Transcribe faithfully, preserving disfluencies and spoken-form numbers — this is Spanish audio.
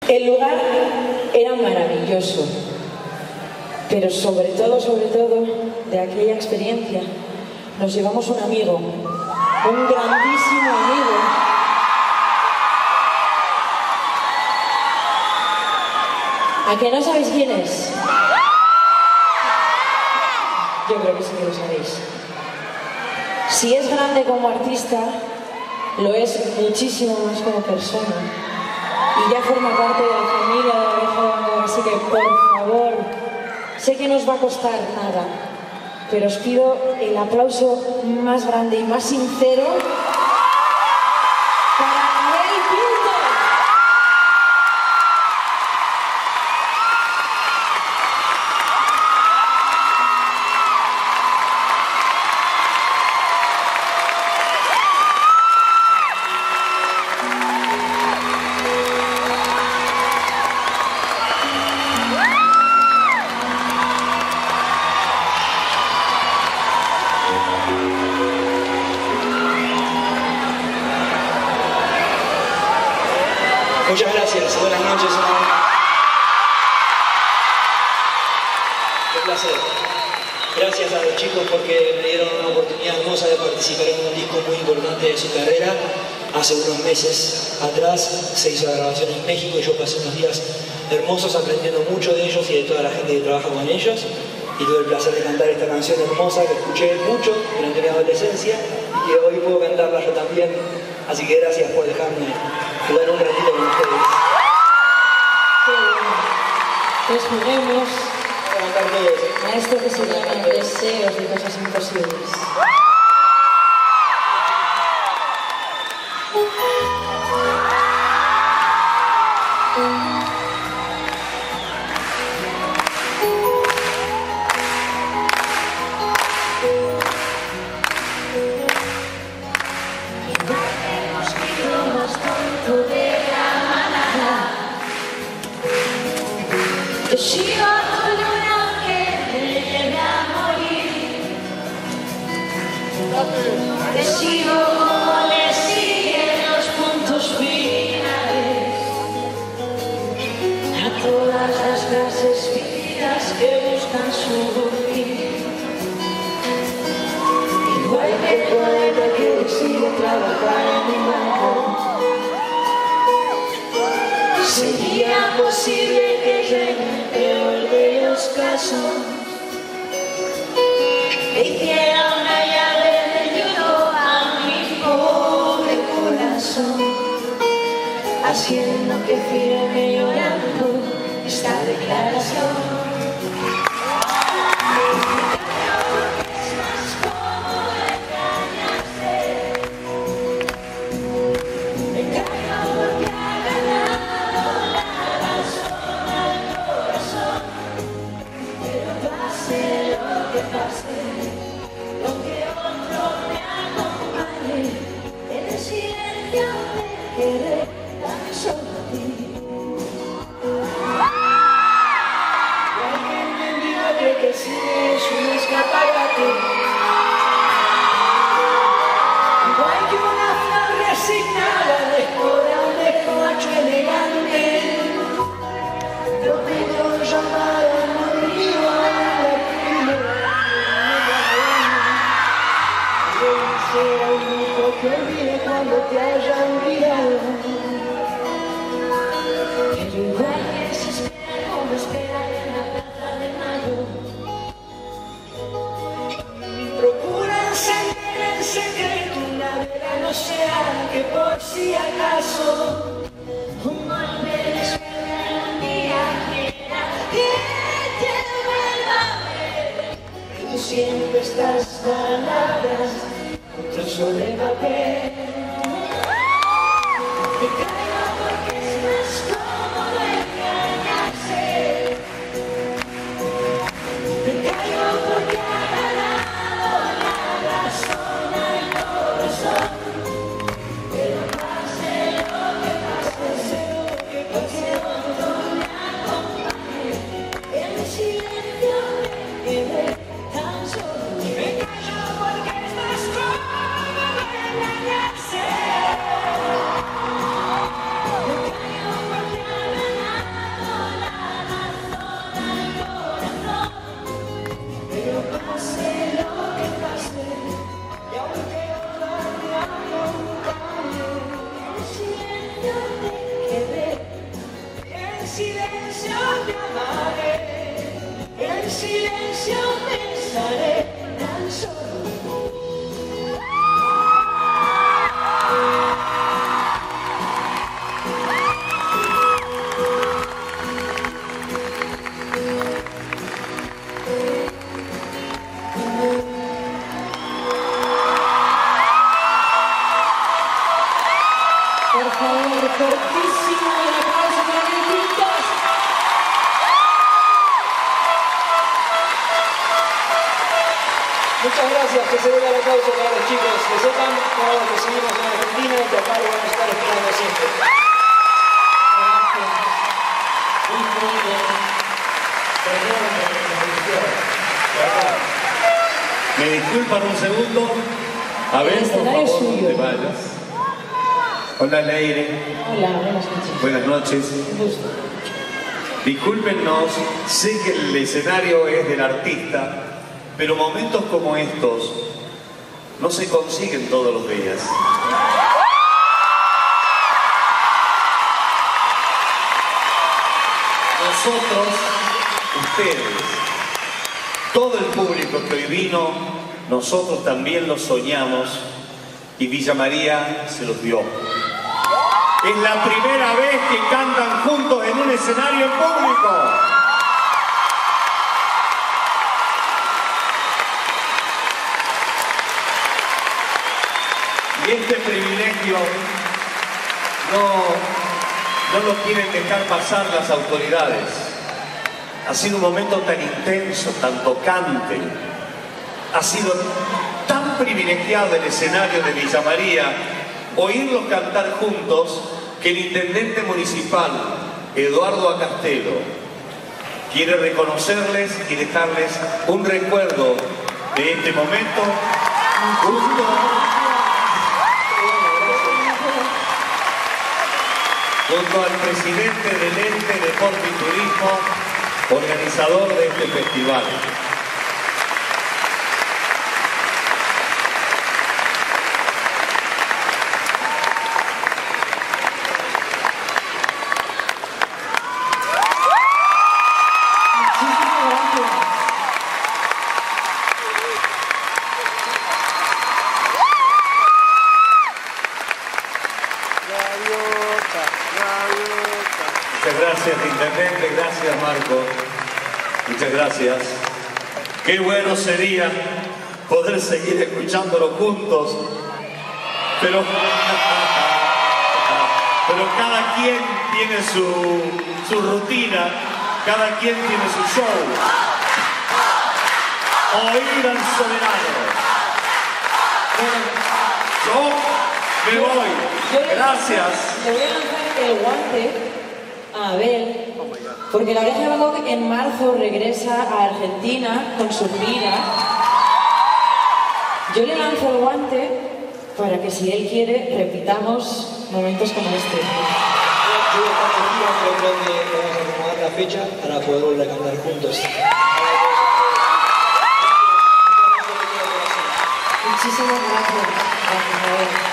El lugar era maravilloso, pero sobre todo, sobre todo, de aquella experiencia nos llevamos un amigo, un grandísimo amigo. ¿A que no sabéis quién es? Yo creo que sí que lo sabéis. Si es grande como artista, lo es muchísimo más como persona. Y ya forma parte de la familia de La Oreja de Van Gogh, así que por favor, sé que no os va a costar nada, pero os pido el aplauso más grande y más sincero para Abel Pinto. Muchas gracias, buenas noches. Qué placer. Gracias a los chicos porque me dieron una oportunidad hermosa de participar en un disco muy importante de su carrera. Hace unos meses atrás se hizo la grabación en México y yo pasé unos días hermosos aprendiendo mucho de ellos y de toda la gente que trabaja con ellos. Y tuve el placer de cantar esta canción hermosa que escuché mucho durante mi adolescencia y que hoy puedo cantarla yo también. Así que gracias por dejarme jugar un ratito con ustedes. Pues juguemos a cantar todos, ¿eh? a esto que se llama Deseos de Cosas Imposibles. Te sigo tu luna que te lleve a morir. Te sigo como le siguen los puntos finales a todas las clases vidas que buscan su fin. Igual que el poeta que decide trabajar en un banco, sería posible que yo en el peor de los casos le hiciera una llave de lloro a mi pobre corazón, haciendo que firme llorando esta declaración. Igual que una flor resignada descora un despacho elegante, yo tengo llamado morir a la primera. Yo será el único que olvide cuando te haya olvidado. Pero igual que se espera como espera en la plaza de mayo, procura encender en secreto una vela, no sea que por si acaso un golpe de suerte algún día quiera que te vuelva a ver. Tú siempre estas palabras, un trozo de papel. Te caigo porque es más cómodo engañarse. Te caigo porque ha ganado la razón al corazón. Pero pase lo que pase, pase otro me acompañe. En el silencio me quedé tan solo. Me callo porque es más cómodo engañarse. silencio te amaré, en silencio pensaré tan solo. Por favor, fortísimo el aplauso para Abel Pintos. Muchas gracias, que se dé el aplauso para los chicos, que sepan cómo que seguimos en Argentina y que acá lo vamos a estar esperando siempre. Gracias. Increíble. Me disculpan un segundo. A ver, El por escenario es favor, no suyo. te vayas. Hola, Leire. Hola, buenas noches. Buenas noches. Un gusto. Discúlpenos, sé que el escenario es del artista, pero momentos como estos no se consiguen todos los días. Nosotros, ustedes, todo el público que hoy vino, nosotros también lo soñamos y Villa María se los dio. Es la primera vez que cantan juntos en un escenario público. Y este privilegio no, no lo quieren dejar pasar las autoridades. Ha sido un momento tan intenso, tan tocante. Ha sido tan privilegiado el escenario de Villa María oírlos cantar juntos que el intendente municipal, Eduardo Acastelo, quiere reconocerles y dejarles un recuerdo de este momento junto, junto al presidente del ente Deporte y Turismo, organizador de este festival. Muchas gracias, intendente, gracias, Marco. Muchas gracias. Qué bueno sería poder seguir escuchándolo juntos, pero, pero cada quien tiene su, su rutina, cada quien tiene su show. Oír al soberano. Yo me voy. Gracias. Le voy a lanzar el guante a Abel, porque la Oreja de Van Gogh en marzo regresa a Argentina con su gira. Yo le lanzo el guante para que, si él quiere, repitamos momentos como este. Yo voy a estar tranquila, pero creo que vamos a acomodar la fecha para poder volver a cantar juntos. Muchísimas gracias. Gracias, Abel.